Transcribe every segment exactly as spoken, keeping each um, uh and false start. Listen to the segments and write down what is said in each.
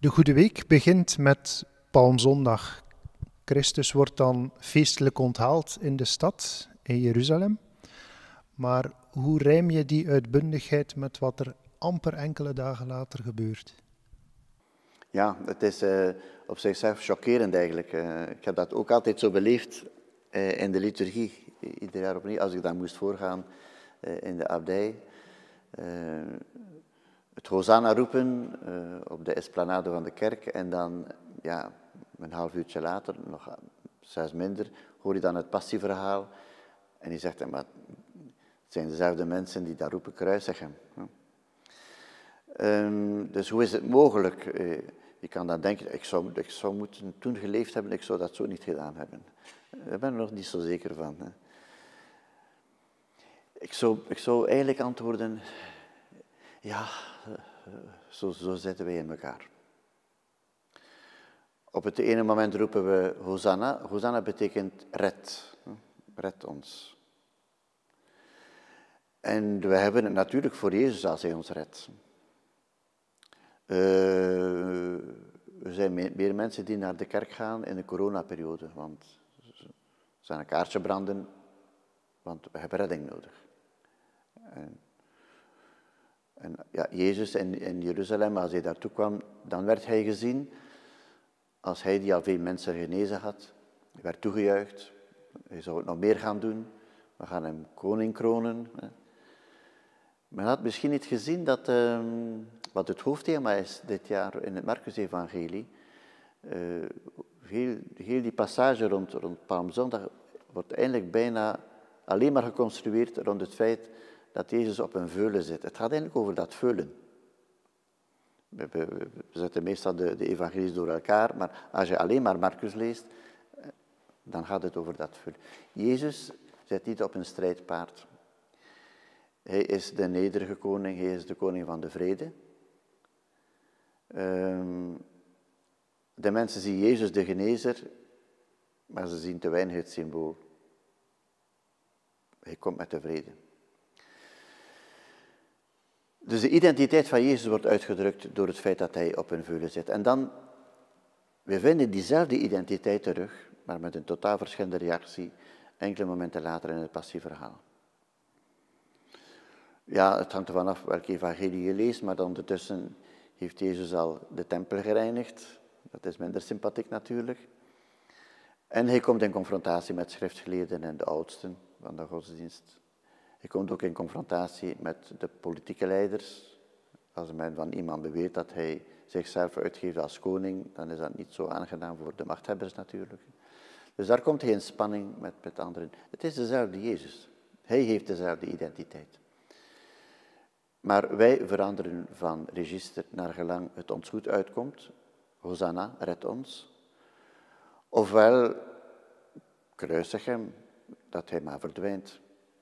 De Goede Week begint met Palmzondag. Christus wordt dan feestelijk onthaald in de stad, in Jeruzalem. Maar hoe rijm je die uitbundigheid met wat er amper enkele dagen later gebeurt? Ja, het is uh, op zichzelf chockerend eigenlijk. Uh, ik heb dat ook altijd zo beleefd uh, in de liturgie, ieder jaar opnieuw, als ik dan moest voorgaan uh, in de abdij. Uh, het Hosanna roepen uh, op de esplanade van de kerk en dan, ja, een half uurtje later, nog zes minder, hoor je dan het passieverhaal. En die zegt, maar het zijn dezelfde mensen die daar roepen, kruisig hem. Um, dus hoe is het mogelijk? Uh, je kan dan denken, ik zou, ik zou moeten toen geleefd hebben, ik zou dat zo niet gedaan hebben. Daar ben ik nog niet zo zeker van. Hè. Ik, zou, ik zou eigenlijk antwoorden, ja, zo, zo zitten wij in elkaar. Op het ene moment roepen we Hosanna. Hosanna betekent red. Red ons. En we hebben het natuurlijk voor Jezus als hij ons redt. Uh, er zijn meer mensen die naar de kerk gaan in de coronaperiode, want ze zijn een kaartje branden, want we hebben redding nodig. En, en ja, Jezus in, in Jeruzalem, als hij daartoe kwam, dan werd hij gezien als hij die al veel mensen genezen had. Hij werd toegejuicht, hij zou het nog meer gaan doen, we gaan hem koning kronen. Men had misschien niet gezien dat, uh, wat het hoofdthema is dit jaar in het Marcus-evangelie. Uh, heel, heel die passage rond, rond Palmzondag wordt eigenlijk bijna alleen maar geconstrueerd rond het feit dat Jezus op een veulen zit. Het gaat eigenlijk over dat veulen. We, we, we zetten meestal de, de evangelies door elkaar, maar als je alleen maar Marcus leest, dan gaat het over dat veulen. Jezus zit niet op een strijdpaard. Hij is de nederige koning, hij is de koning van de vrede. Um, de mensen zien Jezus de genezer, maar ze zien te weinig het symbool. Hij komt met de vrede. Dus de identiteit van Jezus wordt uitgedrukt door het feit dat hij op een veulen zit. En dan, we vinden diezelfde identiteit terug, maar met een totaal verschillende reactie, enkele momenten later in het passieverhaal. Ja, het hangt ervan af welke evangelie je leest, maar ondertussen heeft Jezus al de tempel gereinigd. Dat is minder sympathiek natuurlijk. En hij komt in confrontatie met schriftgeleerden en de oudsten van de godsdienst. Hij komt ook in confrontatie met de politieke leiders. Als men van iemand beweert dat hij zichzelf uitgeeft als koning, dan is dat niet zo aangenaam voor de machthebbers natuurlijk. Dus daar komt hij in spanning met, met anderen. Het is dezelfde Jezus. Hij heeft dezelfde identiteit. Maar wij veranderen van register naar gelang het ons goed uitkomt. Hosanna, red ons. Ofwel, kruisig hem, dat hij maar verdwijnt.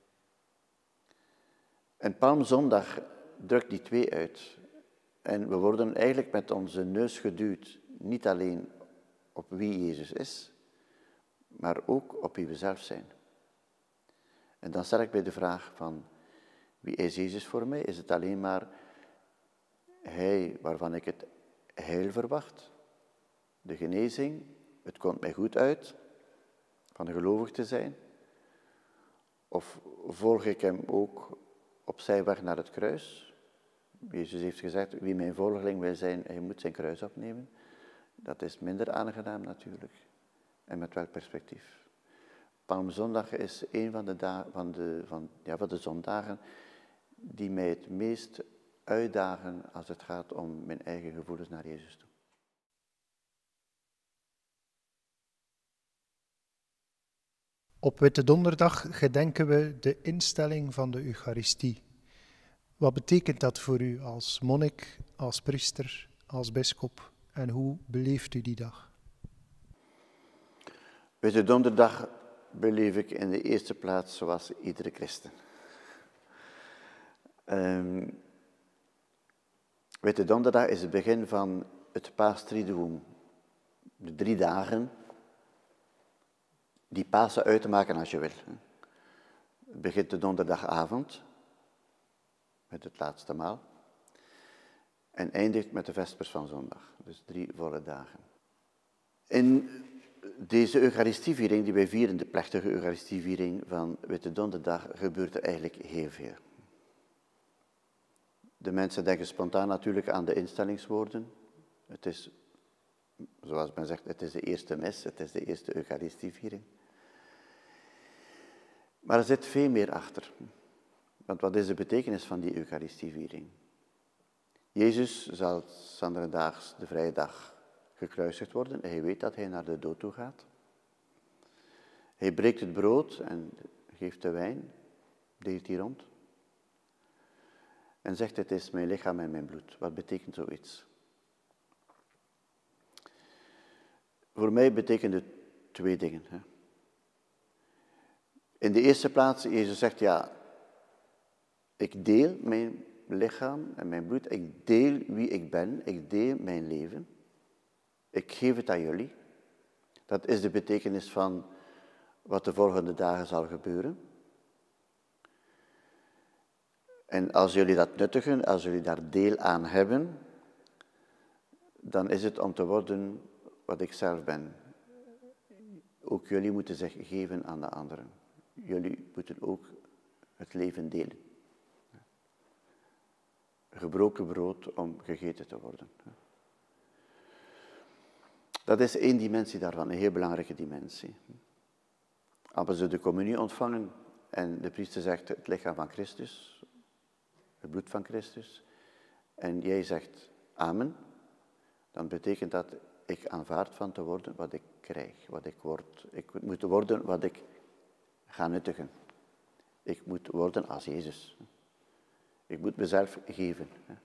En Palmzondag drukt die twee uit. En we worden eigenlijk met onze neus geduwd, niet alleen op wie Jezus is, maar ook op wie we zelf zijn. En dan stel ik bij de vraag van, wie is Jezus voor mij? Is het alleen maar Hij waarvan ik het heil verwacht? De genezing, het komt mij goed uit, van gelovig te zijn? Of volg ik hem ook op zijn weg naar het kruis? Jezus heeft gezegd, wie mijn volgeling wil zijn, hij moet zijn kruis opnemen. Dat is minder aangenaam natuurlijk. En met welk perspectief? Palmzondag is een van de, da- van de, van, ja, van de zondagen die mij het meest uitdagen als het gaat om mijn eigen gevoelens naar Jezus toe. Op Witte Donderdag gedenken we de instelling van de Eucharistie. Wat betekent dat voor u als monnik, als priester, als bisschop en hoe beleeft u die dag? Witte Donderdag beleef ik in de eerste plaats zoals iedere christen. Um, Witte Donderdag is het begin van het Paastriduum. De drie dagen die Pasen uit te maken als je wil. Het begint de donderdagavond met het laatste maal. en eindigt met de vespers van zondag. Dus drie volle dagen. In deze Eucharistieviering die wij vieren, de plechtige Eucharistieviering van Witte Donderdag, gebeurt er eigenlijk heel veel. De mensen denken spontaan natuurlijk aan de instellingswoorden. Het is, zoals men zegt, het is de eerste mis, het is de eerste Eucharistieviering. Maar er zit veel meer achter. Want wat is de betekenis van die Eucharistieviering? Jezus zal zanderdaags, de vrije dag, gekruisigd worden. Hij weet dat hij naar de dood toe gaat. Hij breekt het brood en geeft de wijn, deelt die rond. En zegt, het is mijn lichaam en mijn bloed. Wat betekent zoiets? Voor mij betekent het twee dingen. Hè. In de eerste plaats, Jezus zegt, ja, ik deel mijn lichaam en mijn bloed. Ik deel wie ik ben. Ik deel mijn leven. Ik geef het aan jullie. Dat is de betekenis van wat de volgende dagen zal gebeuren. En als jullie dat nuttigen, als jullie daar deel aan hebben, dan is het om te worden wat ik zelf ben. Ook jullie moeten zich geven aan de anderen. Jullie moeten ook het leven delen. Gebroken brood om gegeten te worden. Dat is één dimensie daarvan, een heel belangrijke dimensie. Als ze de communie ontvangen en de priester zegt het lichaam van Christus, het bloed van Christus, en jij zegt amen, dan betekent dat ik aanvaard van te worden wat ik krijg, wat ik word. Ik moet worden wat ik ga nuttigen. Ik moet worden als Jezus. Ik moet mezelf geven.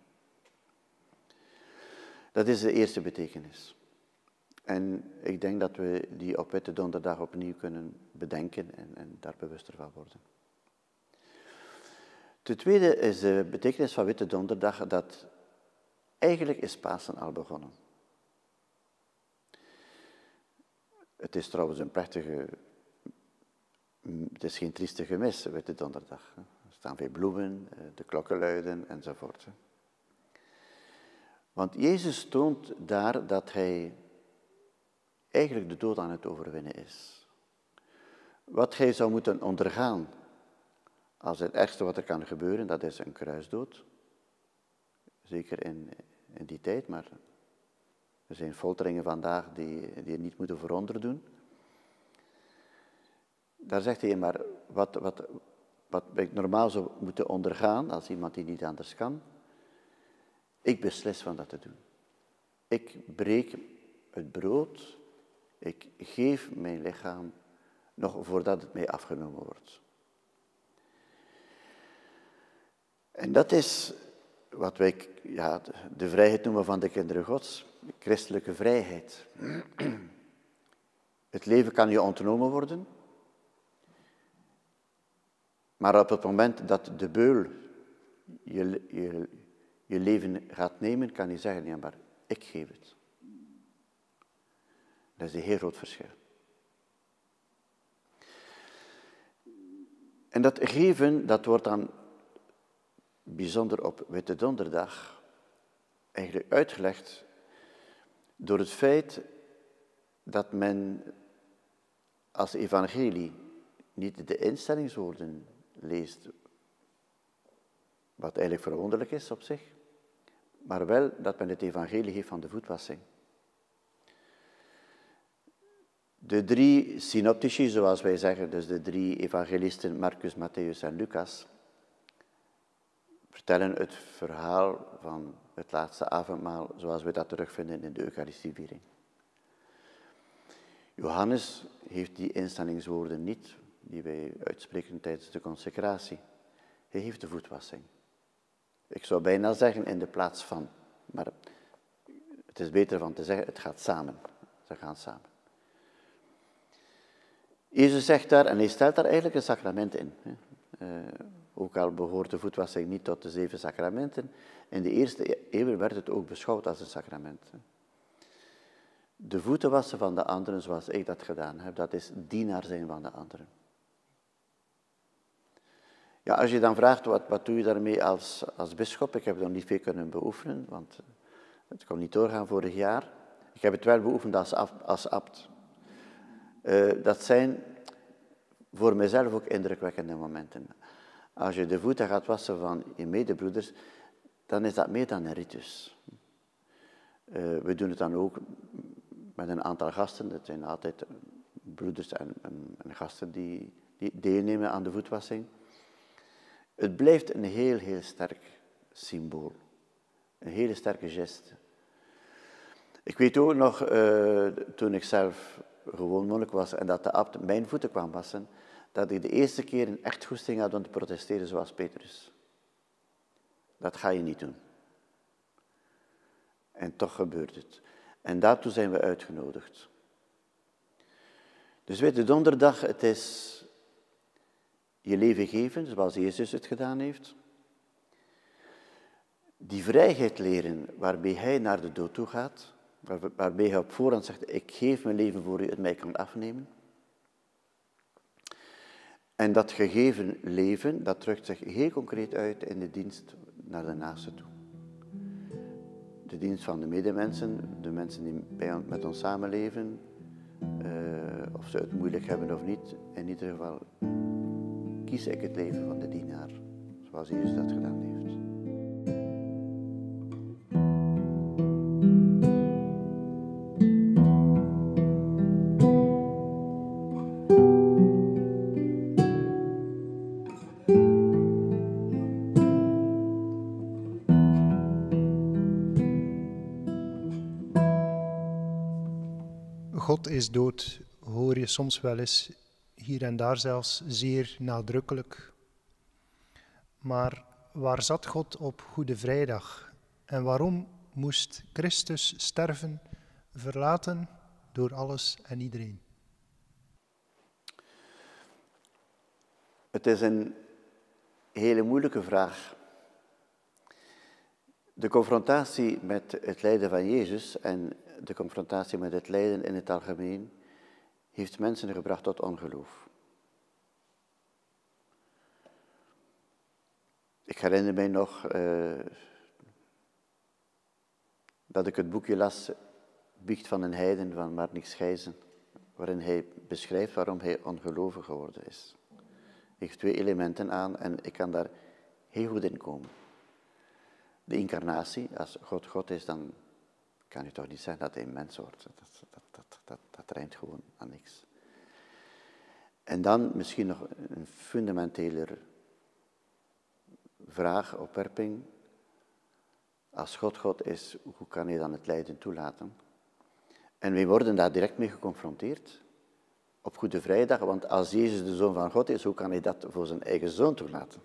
Dat is de eerste betekenis. En ik denk dat we die op Witte Donderdag opnieuw kunnen bedenken en, en daar bewuster van worden. Ten tweede is de betekenis van Witte Donderdag dat eigenlijk is Pasen al begonnen. Het is trouwens een plechtige, het is geen triestige mis, Witte Donderdag. Er staan veel bloemen, de klokken luiden enzovoort. Want Jezus toont daar dat hij eigenlijk de dood aan het overwinnen is. Wat hij zou moeten ondergaan, als het ergste wat er kan gebeuren, dat is een kruisdood. Zeker in, in die tijd, maar er zijn folteringen vandaag die, die niet moeten veronder doen. Daar zegt hij, maar wat, wat, wat ik normaal zou moeten ondergaan, als iemand die niet anders kan, ik beslis van dat te doen. Ik breek het brood, ik geef mijn lichaam nog voordat het mij afgenomen wordt. En dat is wat wij ja, de vrijheid noemen van de kinderen Gods, de christelijke vrijheid. Het leven kan je ontnomen worden, maar op het moment dat de beul je, je, je leven gaat nemen, kan je zeggen, ja maar ik geef het. Dat is een heel groot verschil. En dat geven, dat wordt dan bijzonder op Witte Donderdag eigenlijk uitgelegd door het feit dat men als evangelie niet de instellingswoorden leest, wat eigenlijk verwonderlijk is op zich, maar wel dat men het evangelie heeft van de voetwassing. De drie synoptici, zoals wij zeggen, dus de drie evangelisten, Marcus, Matthäus en Lucas, vertellen het verhaal van het laatste avondmaal, zoals we dat terugvinden in de Eucharistieviering. Johannes heeft die instellingswoorden niet, die wij uitspreken tijdens de consecratie. Hij heeft de voetwassing. Ik zou bijna zeggen in de plaats van, maar het is beter van te zeggen, het gaat samen. Ze gaan samen. Jezus zegt daar, en hij stelt daar eigenlijk een sacrament in. Uh, ook al behoort de voetwassing niet tot de zeven sacramenten, in de eerste eeuw werd het ook beschouwd als een sacrament. De voeten wassen van de anderen zoals ik dat gedaan heb, dat is dienaar zijn van de anderen. Ja, als je dan vraagt, wat, wat doe je daarmee als, als bisschop? Ik heb het nog niet veel kunnen beoefenen, want het kon niet doorgaan vorig jaar. Ik heb het wel beoefend als, als abt. Uh, dat zijn voor mijzelf ook indrukwekkende momenten. Als je de voeten gaat wassen van je medebroeders, dan is dat meer dan een ritus. Uh, we doen het dan ook met een aantal gasten. Het zijn altijd broeders en, en, en gasten die, die deelnemen aan de voetwassing. Het blijft een heel, heel sterk symbool. Een hele sterke geste. Ik weet ook nog, uh, toen ik zelf gewoon monnik was en dat de abt mijn voeten kwam wassen, dat ik de eerste keer een echt goesting had om te protesteren zoals Petrus. Dat ga je niet doen. En toch gebeurt het. En daartoe zijn we uitgenodigd. Dus weet je, donderdag, het is je leven geven, zoals Jezus het gedaan heeft. Die vrijheid leren waarmee hij naar de dood toe gaat, waarmee hij op voorhand zegt, ik geef mijn leven voor u, het mij kan afnemen. En dat gegeven leven, dat drukt zich heel concreet uit in de dienst naar de naaste toe. De dienst van de medemensen, de mensen die bij, met ons samenleven, uh, of ze het moeilijk hebben of niet, in ieder geval kies ik het leven van de dienaar, zoals Jezus dat gedaan heeft. God is dood, hoor je soms wel eens, hier en daar zelfs zeer nadrukkelijk. Maar waar zat God op Goede Vrijdag? En waarom moest Christus sterven, verlaten door alles en iedereen? Het is een hele moeilijke vraag. De confrontatie met het lijden van Jezus en de confrontatie met het lijden in het algemeen heeft mensen gebracht tot ongeloof. Ik herinner mij nog uh, dat ik het boekje las, Biecht van een heiden van Marnix Gijzen, waarin hij beschrijft waarom hij ongelovig geworden is. Hij heeft twee elementen aan en ik kan daar heel goed in komen. De incarnatie, als God God is, dan kan je toch niet zeggen dat hij een mens wordt. Dat, dat, dat, dat, dat rijmt gewoon aan niks. En dan misschien nog een fundamenteler vraag, opwerping. Als God God is, hoe kan hij dan het lijden toelaten? En wij worden daar direct mee geconfronteerd. Op Goede Vrijdag, want als Jezus de Zoon van God is, hoe kan hij dat voor zijn eigen Zoon toelaten?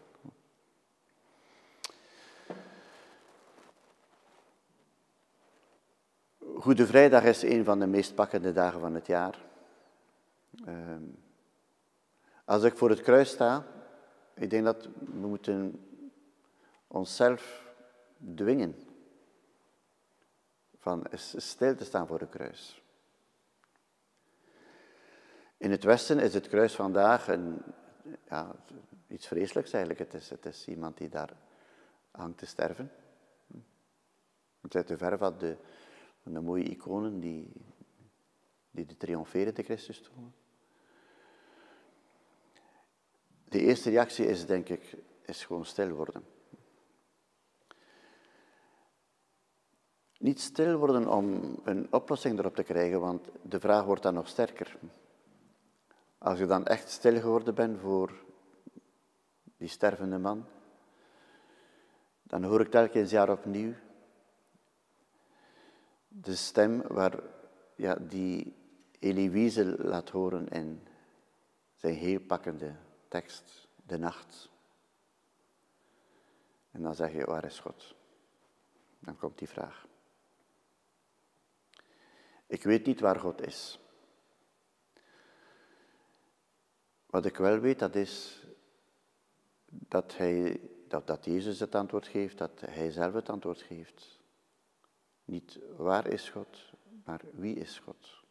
Goede Vrijdag is een van de meest pakkende dagen van het jaar. Uh, als ik voor het kruis sta, ik denk dat we moeten onszelf dwingen van stil te staan voor het kruis. In het Westen is het kruis vandaag een, ja, iets vreselijks eigenlijk. Het is, het is iemand die daar hangt te sterven. Het is te ver van de, van de mooie iconen die, die de triomferende Christus tonen. De eerste reactie is, denk ik, is gewoon stil worden. Niet stil worden om een oplossing erop te krijgen, want de vraag wordt dan nog sterker. Als je dan echt stil geworden bent voor die stervende man, dan hoor ik telkens jaar opnieuw de stem waar, ja, die Elie Wiesel laat horen in zijn heel pakkende tekst, de nacht. En dan zeg je, waar is God? Dan komt die vraag. Ik weet niet waar God is. Wat ik wel weet, dat is dat, hij, dat, dat Jezus het antwoord geeft, dat hij zelf het antwoord geeft. Niet waar is God, maar wie is God?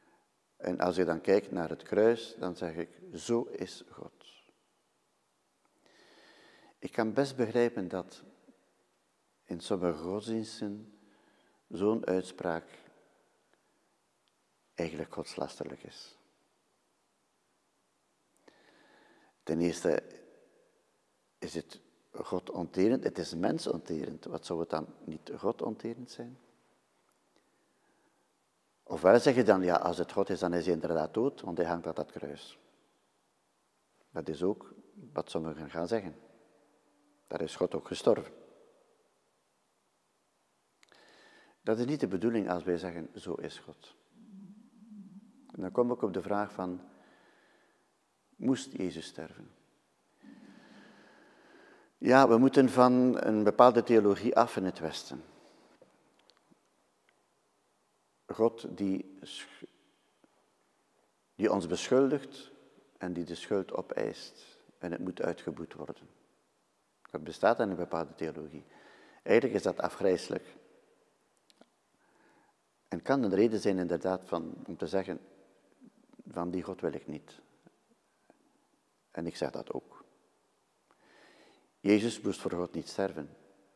En als je dan kijkt naar het kruis, dan zeg ik, zo is God. Ik kan best begrijpen dat in sommige godsdiensten zo'n uitspraak eigenlijk godslasterlijk is. Ten eerste is het God onterend, het is mens onterend. Wat zou het dan niet God onterend zijn? Ofwel zeg je dan, ja, als het God is, dan is hij inderdaad dood, want hij hangt aan dat kruis. Dat is ook wat sommigen gaan zeggen. Daar is God ook gestorven. Dat is niet de bedoeling als wij zeggen, zo is God. En dan kom ik op de vraag van, moest Jezus sterven? Ja, we moeten van een bepaalde theologie af in het Westen. God die, die ons beschuldigt en die de schuld opeist. En het moet uitgeboet worden. Dat bestaat in een bepaalde theologie. Eigenlijk is dat afgrijselijk. En kan een reden zijn inderdaad van, om te zeggen, van die God wil ik niet. En ik zeg dat ook. Jezus moest voor God niet sterven.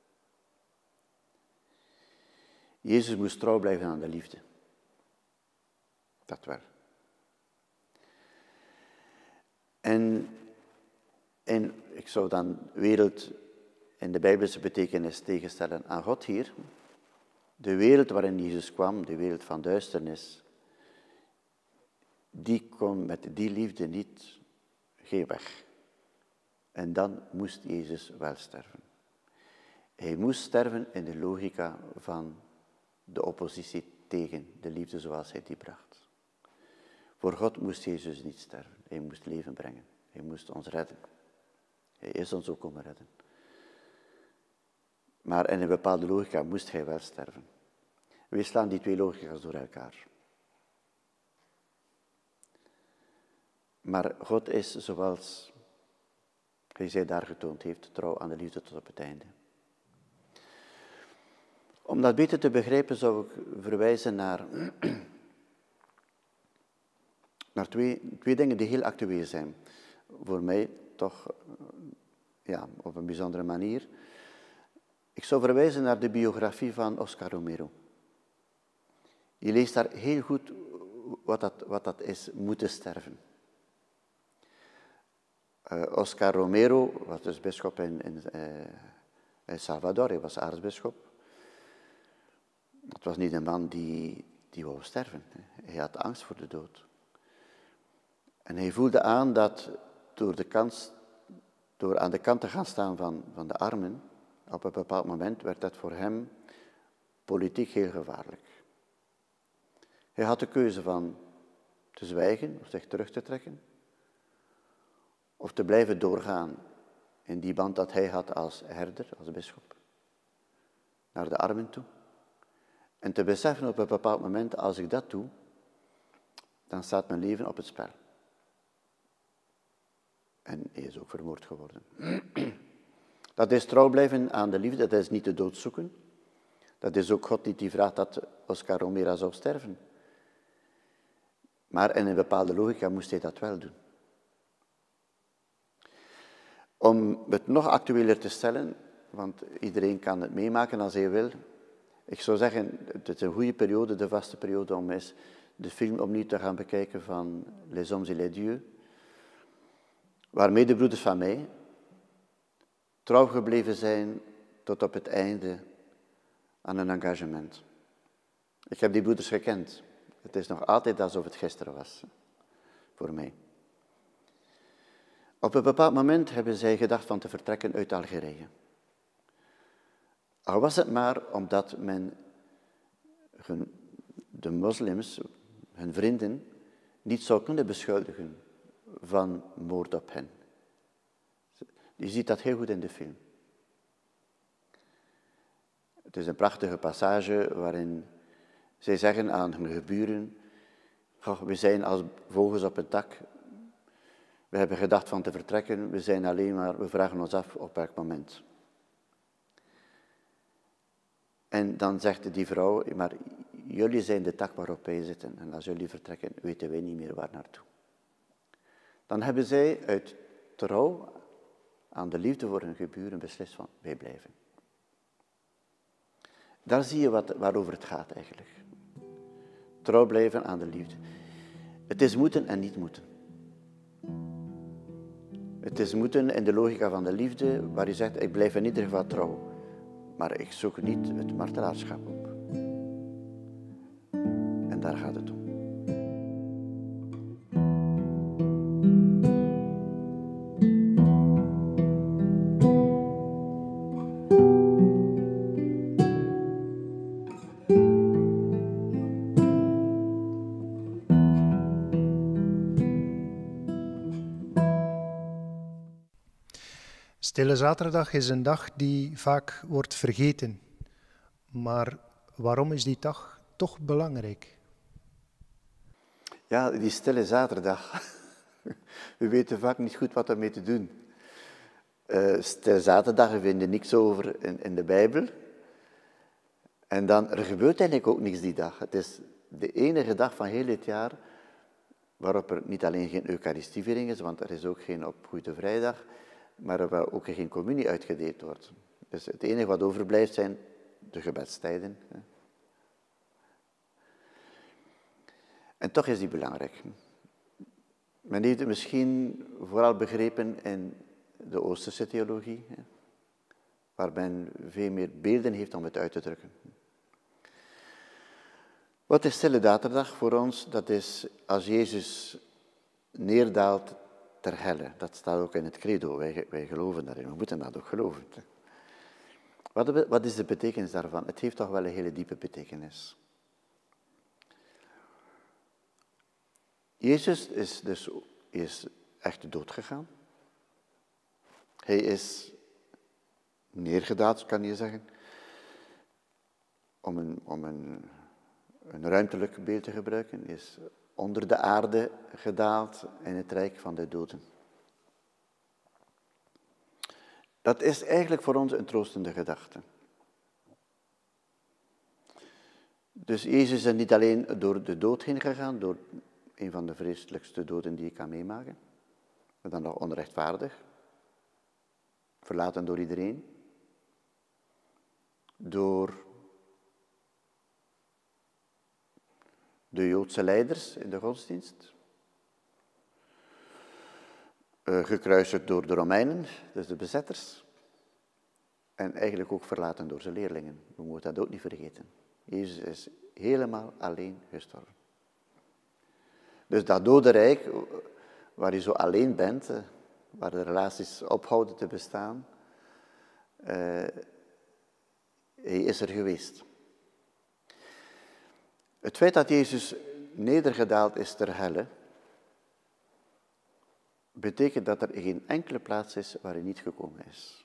Jezus moest trouw blijven aan de liefde. Dat wel. En, en ik zou dan wereld in de Bijbelse betekenis tegenstellen aan God hier. De wereld waarin Jezus kwam, de wereld van duisternis, die kon met die liefde niet, geen weg. En dan moest Jezus wel sterven. Hij moest sterven in de logica van de oppositie tegen de liefde zoals hij die bracht. Voor God moest Jezus niet sterven. Hij moest leven brengen. Hij moest ons redden. Hij is ons ook komen redden. Maar in een bepaalde logica moest hij wel sterven. We slaan die twee logica's door elkaar. Maar God is, zoals hij zij daar getoond heeft, trouw aan de liefde tot op het einde. Om dat beter te begrijpen zou ik verwijzen naar, naar twee, twee dingen die heel actueel zijn. Voor mij toch ja, op een bijzondere manier. Ik zou verwijzen naar de biografie van Oscar Romero. Je leest daar heel goed wat dat, wat dat is, moeten sterven. Uh, Oscar Romero was dus bisschop in, in, uh, in Salvador, hij was aartsbisschop. Het was niet een man die, die wou sterven. Hij had angst voor de dood. En hij voelde aan dat door, de kans, door aan de kant te gaan staan van, van de armen, op een bepaald moment werd dat voor hem politiek heel gevaarlijk. Hij had de keuze van te zwijgen of zich terug te trekken, of te blijven doorgaan in die band dat hij had als herder, als bisschop, naar de armen toe. En te beseffen op een bepaald moment, als ik dat doe, dan staat mijn leven op het spel. En hij is ook vermoord geworden. Dat is trouw blijven aan de liefde, dat is niet de dood zoeken. Dat is ook God niet die vraagt dat Oscar Romero zou sterven. Maar in een bepaalde logica moest hij dat wel doen. Om het nog actueler te stellen, want iedereen kan het meemaken als hij wil. Ik zou zeggen, het is een goede periode, de vaste periode, om eens de film opnieuw te gaan bekijken van Les Hommes et les Dieux. Waar medebroeders van mij trouw gebleven zijn tot op het einde aan een engagement. Ik heb die broeders gekend. Het is nog altijd alsof het gisteren was, voor mij. Op een bepaald moment hebben zij gedacht van te vertrekken uit Algerije. Al was het maar omdat men de moslims, hun vrienden, niet zou kunnen beschuldigen van moord op hen. Je ziet dat heel goed in de film. Het is een prachtige passage waarin zij zeggen aan hun geburen, we zijn als vogels op het dak, we hebben gedacht van te vertrekken, we zijn alleen maar, we vragen ons af op welk moment. En dan zegt die vrouw, maar jullie zijn de tak waarop wij zitten en als jullie vertrekken, weten wij niet meer waar naartoe. Dan hebben zij uit trouw aan de liefde voor hun geburen beslist van, wij blijven. Daar zie je wat, waarover het gaat eigenlijk. Trouw blijven aan de liefde. Het is moeten en niet moeten. Het is moeten in de logica van de liefde, waar je zegt, ik blijf in ieder geval trouw. Maar ik zoek niet het martelaarschap op. En daar gaat het om. Stille Zaterdag is een dag die vaak wordt vergeten. Maar waarom is die dag toch belangrijk? Ja, die Stille Zaterdag. We weten vaak niet goed wat ermee te doen. Uh, Stille Zaterdag, we vinden niks over in, in de Bijbel. En dan, er gebeurt eigenlijk ook niks die dag. Het is de enige dag van heel het jaar waarop er niet alleen geen Eucharistieviering is, want er is ook geen op Goede Vrijdag, maar waar ook geen communie uitgedeeld wordt. Dus het enige wat overblijft zijn de gebedstijden. En toch is die belangrijk. Men heeft het misschien vooral begrepen in de Oosterse theologie, waar men veel meer beelden heeft om het uit te drukken. Wat is Stille Zaterdag voor ons? Dat is als Jezus neerdaalt ter helle. Dat staat ook in het credo. Wij, wij geloven daarin. We moeten dat ook geloven. Wat, wat is de betekenis daarvan? Het heeft toch wel een hele diepe betekenis. Jezus is dus is echt dood gegaan. Hij is neergedaald, kan je zeggen, om een, om een, een ruimtelijk beeld te gebruiken. Hij is onder de aarde gedaald in het rijk van de doden. Dat is eigenlijk voor ons een troostende gedachte. Dus Jezus is niet alleen door de dood heen gegaan, door een van de vreselijkste doden die je kan meemaken, maar dan nog onrechtvaardig, verlaten door iedereen, door de Joodse leiders in de godsdienst, uh, gekruisigd door de Romeinen, dus de bezetters, en eigenlijk ook verlaten door zijn leerlingen. We moeten dat ook niet vergeten. Jezus is helemaal alleen gestorven. Dus dat dodenrijk, waar je zo alleen bent, waar de relaties ophouden te bestaan, uh, hij is er geweest. Het feit dat Jezus nedergedaald is ter helle, betekent dat er geen enkele plaats is waar hij niet gekomen is.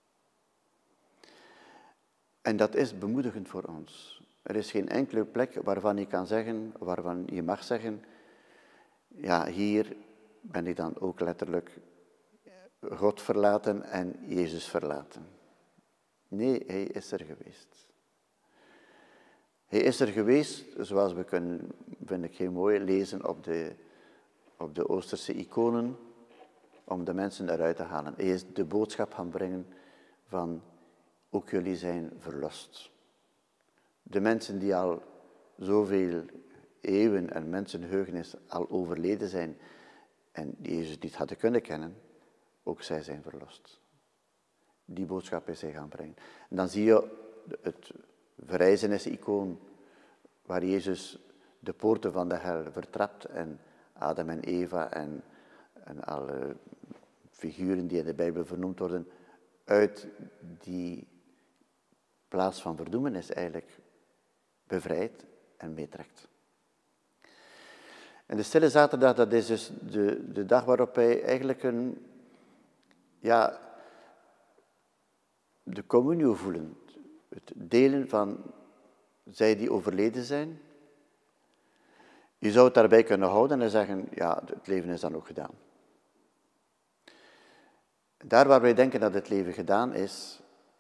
En dat is bemoedigend voor ons. Er is geen enkele plek waarvan je kan zeggen, waarvan je mag zeggen, ja, hier ben ik dan ook letterlijk God verlaten en Jezus verlaten. Nee, hij is er geweest. Hij is er geweest, zoals we kunnen, vind ik heel mooi, lezen op de, op de Oosterse iconen, om de mensen eruit te halen. Hij is de boodschap gaan brengen van, ook jullie zijn verlost. De mensen die al zoveel eeuwen en mensenheugenis al overleden zijn en Jezus niet hadden kunnen kennen, ook zij zijn verlost. Die boodschap is hij gaan brengen. En dan zie je het verrijzenis-icoon, waar Jezus de poorten van de hel vertrapt en Adam en Eva en, en alle figuren die in de Bijbel vernoemd worden, uit die plaats van verdoemenis eigenlijk bevrijdt en meetrekt. En de Stille Zaterdag, dat is dus de, de dag waarop wij eigenlijk een, ja, de communio voelen. Het delen van zij die overleden zijn. Je zou het daarbij kunnen houden en zeggen, ja, het leven is dan ook gedaan. Daar waar wij denken dat het leven gedaan is,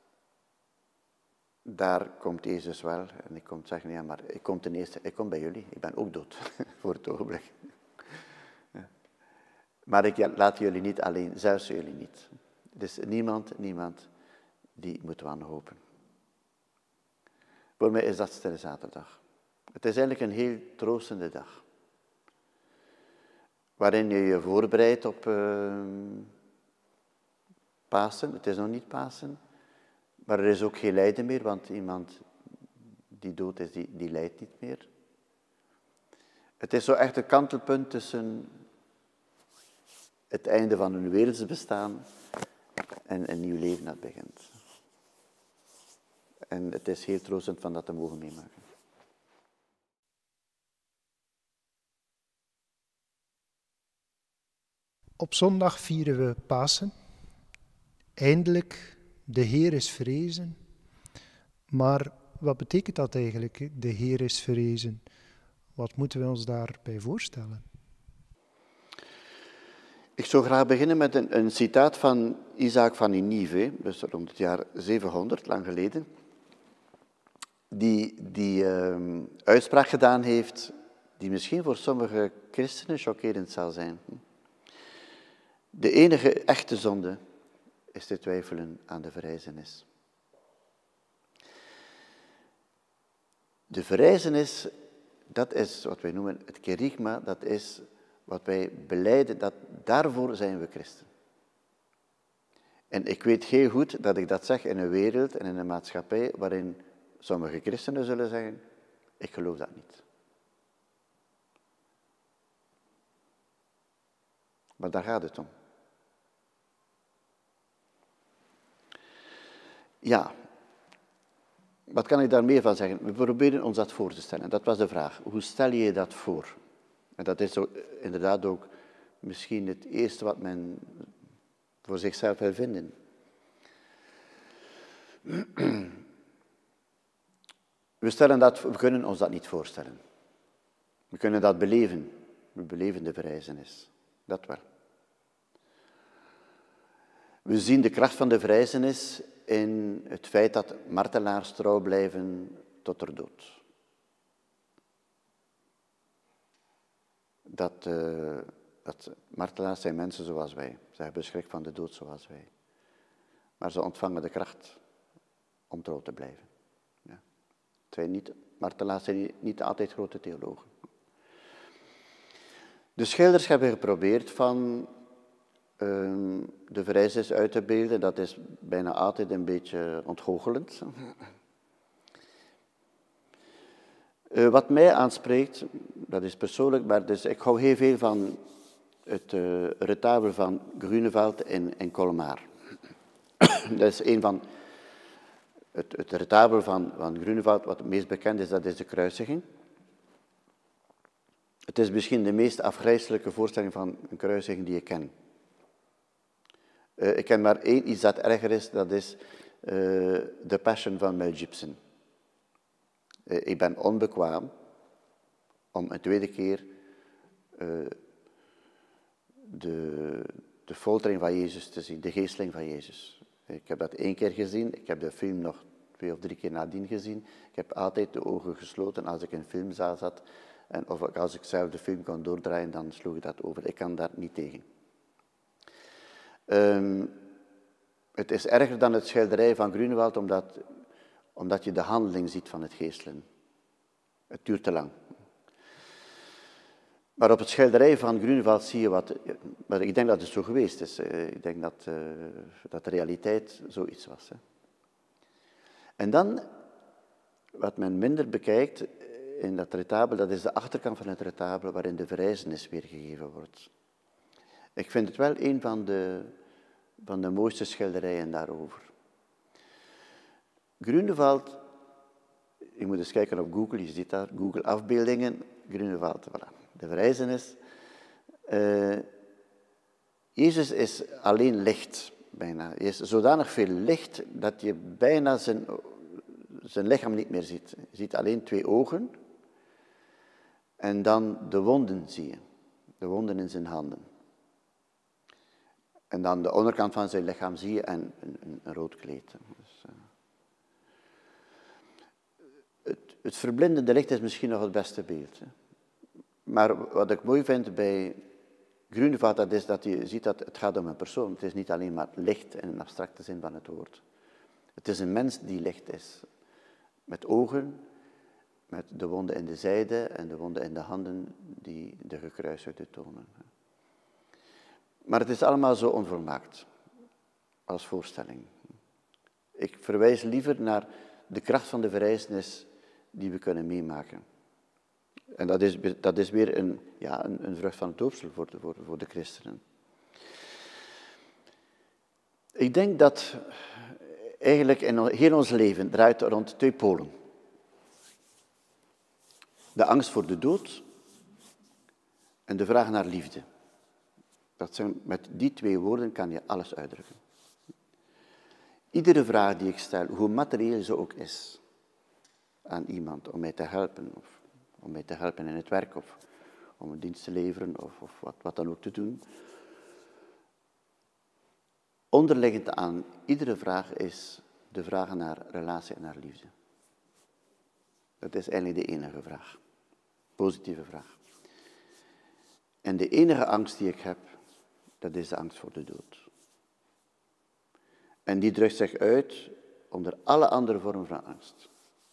daar komt Jezus wel. En ik kom zeggen, ja, maar ik kom ten eerste, ik kom bij jullie. Ik ben ook dood, voor het ogenblik. Ja. Maar ik laat jullie niet alleen, zelfs jullie niet. Er is niemand, niemand die moet wanhopen. Voor mij is dat Stille Zaterdag. Het is eigenlijk een heel troostende dag. Waarin je je voorbereidt op uh, Pasen. Het is nog niet Pasen. Maar er is ook geen lijden meer, want iemand die dood is, die, die lijdt niet meer. Het is zo echt een kantelpunt tussen het einde van een wereldse bestaan en een nieuw leven dat begint. En het is heel troostend van dat te mogen meemaken. Op zondag vieren we Pasen. Eindelijk, de Heer is verrezen. Maar wat betekent dat eigenlijk, de Heer is verrezen? Wat moeten we ons daarbij voorstellen? Ik zou graag beginnen met een, een citaat van Isaac van Ninive, dus rond het jaar zevenhonderd, lang geleden, die die uh, uitspraak gedaan heeft, die misschien voor sommige christenen chockerend zal zijn. De enige echte zonde is te twijfelen aan de verrijzenis. De verrijzenis, dat is wat wij noemen het kerygma, dat is wat wij belijden, dat daarvoor zijn we christen. En ik weet heel goed dat ik dat zeg in een wereld en in een maatschappij waarin sommige christenen zullen zeggen, ik geloof dat niet. Maar daar gaat het om. Ja, wat kan ik daar meer van zeggen? We proberen ons dat voor te stellen. Dat was de vraag. Hoe stel je je dat voor? En dat is ook, inderdaad ook misschien het eerste wat men voor zichzelf wil vinden. We, stellen dat, we kunnen ons dat niet voorstellen. We kunnen dat beleven. We beleven de verrijzenis. Dat wel. We zien de kracht van de verrijzenis in het feit dat martelaars trouw blijven tot de dood. Dat, uh, dat martelaars zijn mensen zoals wij. Ze hebben schrik van de dood zoals wij. Maar ze ontvangen de kracht om trouw te blijven. Ja. Het zijn niet, martelaars zijn niet altijd grote theologen. De schilders hebben geprobeerd van uh, de verrijzenis uit te beelden. Dat is bijna altijd een beetje ontgoochelend. Uh, wat mij aanspreekt, dat is persoonlijk, maar dus ik hou heel veel van het uh, retabel van Grunewald in, in Colmar. Dat is een van, het, het retabel van, van Grunewald, wat het meest bekend is, dat is de kruisiging. Het is misschien de meest afgrijselijke voorstelling van een kruisiging die ik ken. Uh, ik ken maar één iets dat erger is, dat is uh, The Passion van Mel Gibson. Uh, ik ben onbekwaam om een tweede keer uh, de, de foltering van Jezus te zien, de geesteling van Jezus. Ik heb dat één keer gezien, ik heb de film nog twee of drie keer nadien gezien. Ik heb altijd de ogen gesloten als ik in een filmzaal zat. En of ik, als ik zelf de film kon doordraaien, dan sloeg ik dat over. Ik kan daar niet tegen. Um, het is erger dan het schilderij van Grunewald, omdat, omdat je de handeling ziet van het geestelen. Het duurt te lang. Maar op het schilderij van Grunewald zie je wat... Maar ik denk dat het zo geweest is. Ik denk dat, uh, dat de realiteit zoiets was. Hè. En dan, wat men minder bekijkt in dat retabel, dat is de achterkant van het retabel waarin de verrijzenis weergegeven wordt. Ik vind het wel een van de, van de mooiste schilderijen daarover. Grunewald, je moet eens kijken op Google, je ziet daar Google afbeeldingen, Grunewald, voilà. De verrijzenis. Uh, Jezus is alleen licht, bijna. Hij is zodanig veel licht dat je bijna zijn, zijn lichaam niet meer ziet. Je ziet alleen twee ogen en dan de wonden zie je. De wonden in zijn handen. En dan de onderkant van zijn lichaam zie je en een, een, een rood kleed. Dus, uh, het, het verblindende licht is misschien nog het beste beeld. Hè. Maar wat ik mooi vind bij Grunewald, dat is dat je ziet dat het gaat om een persoon. Het is niet alleen maar licht in een abstracte zin van het woord. Het is een mens die licht is. Met ogen, met de wonden in de zijde en de wonden in de handen die de gekruisigde tonen. Maar het is allemaal zo onvolmaakt als voorstelling. Ik verwijs liever naar de kracht van de verrijzenis die we kunnen meemaken. En dat is, dat is weer een, ja, een, een vrucht van het doopsel voor de, voor, voor de christenen. Ik denk dat eigenlijk in heel ons leven draait rond twee polen. De angst voor de dood en de vraag naar liefde. Dat zijn, met die twee woorden kan je alles uitdrukken. Iedere vraag die ik stel, hoe materieel ze ook is, aan iemand om mij te helpen, of om mij te helpen in het werk, of om een dienst te leveren, of, of wat, wat dan ook te doen. Onderliggend aan iedere vraag is de vraag naar relatie en naar liefde. Dat is eigenlijk de enige vraag. Positieve vraag. En de enige angst die ik heb, dat is de angst voor de dood. En die drukt zich uit onder alle andere vormen van angst.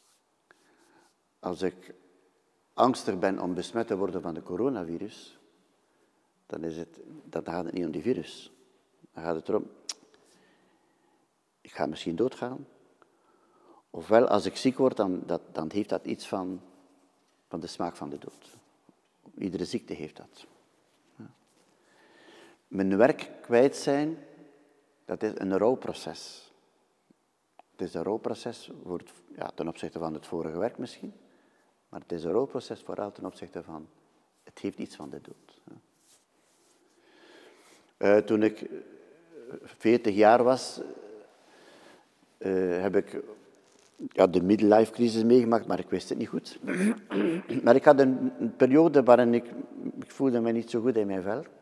Als ik angstig ben om besmet te worden van de coronavirus, dan, is het, dan gaat het niet om die virus. Dan gaat het erom, ik ga misschien doodgaan. Ofwel, als ik ziek word, dan, dat, dan heeft dat iets van, van de smaak van de dood. Iedere ziekte heeft dat. Ja. Mijn werk kwijt zijn, dat is een rouwproces. Het is een rouwproces voor het, ja, ten opzichte van het vorige werk misschien, maar het is een rouwproces vooral ten opzichte van, het heeft iets van de dood. Ja. Uh, toen ik veertig jaar was, uh, heb ik ja, de midlife crisis meegemaakt, maar ik wist het niet goed. Maar ik had een, een periode waarin ik, ik voelde me niet zo goed in mijn vel.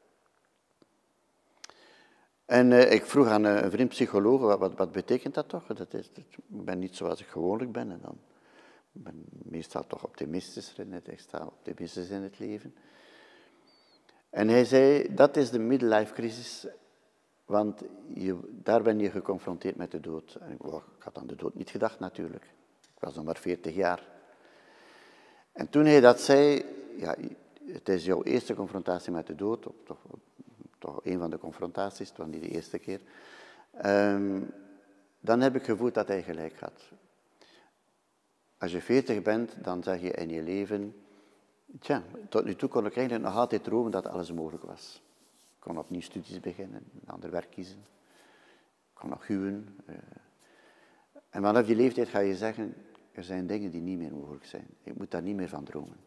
En uh, ik vroeg aan een vriend psycholoog, wat, wat, wat betekent dat toch? Dat is, dat, ik ben niet zoals ik gewoonlijk ben. En dan ik ben ik meestal toch optimistischer in het, ik sta optimistisch in het leven. En hij zei, dat is de midlife crisis, want je, daar ben je geconfronteerd met de dood. En ik, well, ik had aan de dood niet gedacht natuurlijk. Ik was nog maar veertig jaar. En toen hij dat zei, ja, het is jouw eerste confrontatie met de dood, toch, toch een van de confrontaties, het was niet de eerste keer. Um, dan heb ik gevoeld dat hij gelijk had. Als je veertig bent, dan zeg je in je leven, tja, tot nu toe kon ik eigenlijk nog altijd dromen dat alles mogelijk was. Ik kon opnieuw studies beginnen, een ander werk kiezen. Ik kon nog huwen. Uh, en vanaf die leeftijd ga je zeggen, er zijn dingen die niet meer mogelijk zijn. Ik moet daar niet meer van dromen.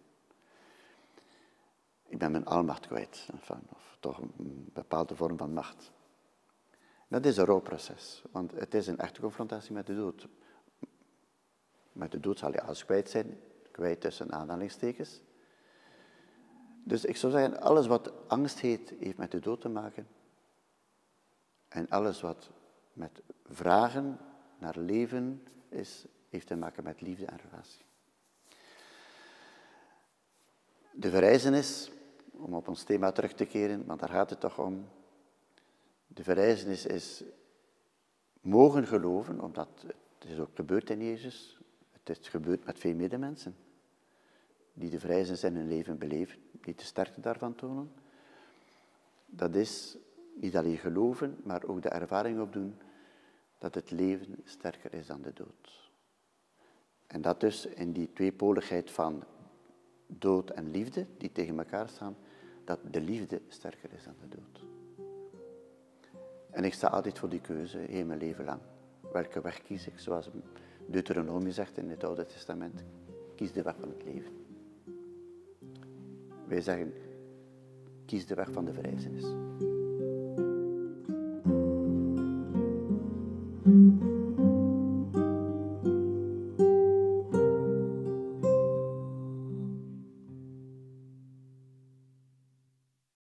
Ik ben mijn almacht kwijt, enfin, of toch een bepaalde vorm van macht. Dat is een rouwproces, want het is een echte confrontatie met de dood. Met de dood zal je alles kwijt zijn, kwijt tussen aanhalingstekens. Dus ik zou zeggen, alles wat angst heet, heeft met de dood te maken. En alles wat met vragen naar leven is, heeft te maken met liefde en relatie. De verrijzenis, om op ons thema terug te keren, want daar gaat het toch om. De verrijzenis is mogen geloven, omdat het is ook gebeurd in Jezus. Het is gebeurd met veel medemensen, die de verrijzenis in hun leven beleven, die de sterkte daarvan tonen. Dat is niet alleen geloven, maar ook de ervaring opdoen dat het leven sterker is dan de dood. En dat dus in die tweepoligheid van dood en liefde, die tegen elkaar staan, dat de liefde sterker is dan de dood. En ik sta altijd voor die keuze, heel mijn leven lang. Welke weg kies ik? Zoals Deuteronomie zegt in het Oude Testament, kies de weg van het leven. Wij zeggen, kies de weg van de verrijzenis.